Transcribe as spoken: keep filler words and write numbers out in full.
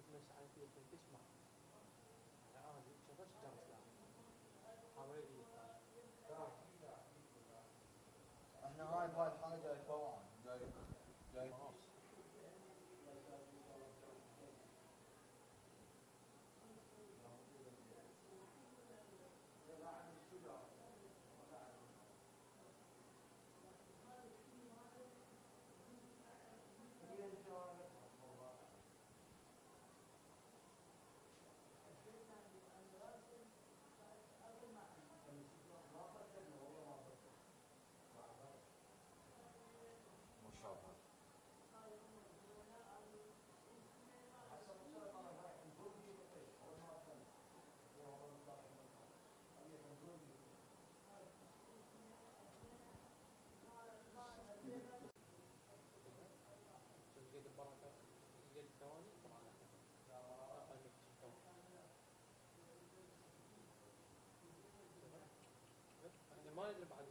مش عارف يمكن تسمع. يعني اه شغلت جامس لا حوالي احنا هاي بهاي الحالة جاي طوعا جاي جاي ونص. ما شاء الله. شوف قد البركة قد الثواني طبعا أقل من ثواني. يعني ما ندري بعد